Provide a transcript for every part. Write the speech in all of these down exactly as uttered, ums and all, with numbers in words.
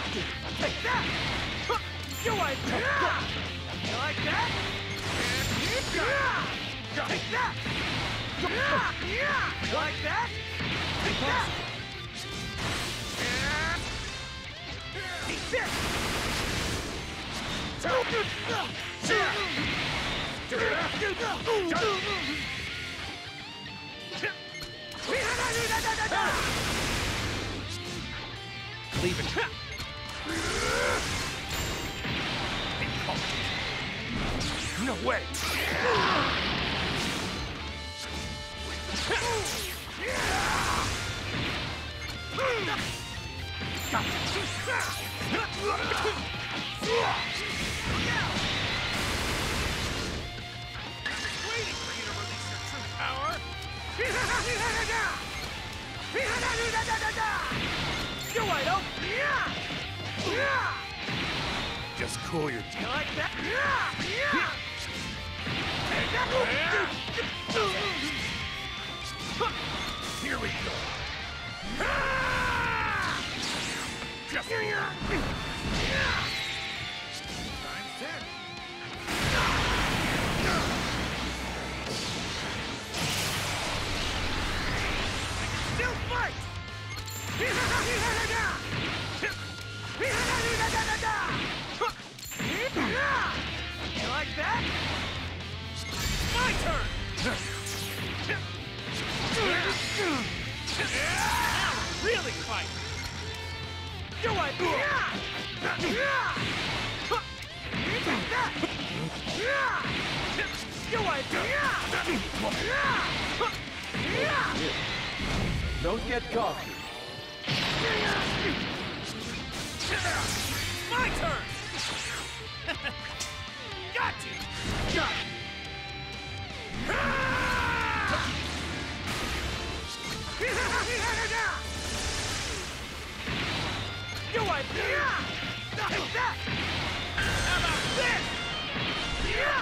Take that! You like that? You like that? Take that! You like that? Take that! Take this! Leave it. No way! Waiting for you to release your true power. You wide open! Just cool your You like that? Here we go. Just times ten. Still fight! You like that? My turn. Now really fight. You like that? You like that? Don't get cocky. My turn. Got you. Got You like that? Take that! How about this? Here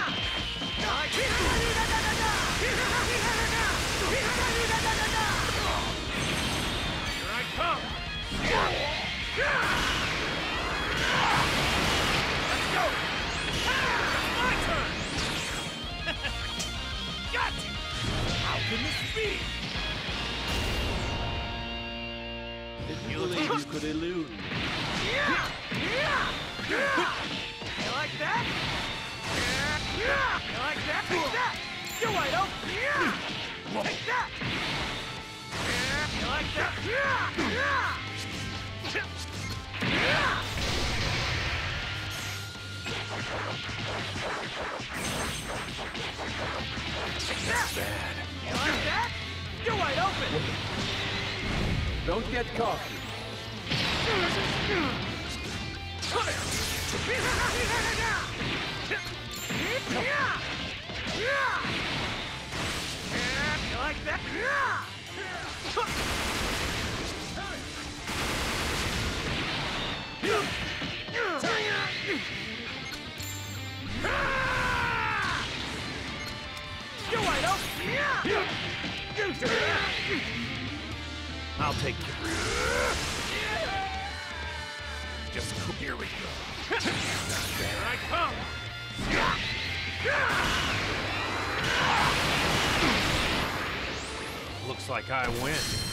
I come. Let's go. My turn. Got you. How can this be? Did you believe you could elude me? You like that? You like that? Take that! You wide open! Take that! You like that? Take that! You like that? You wide open! Don't get cocky. You like that? You wide open! I'll take you. Just cool. Here we go. Here I come. Looks like I win.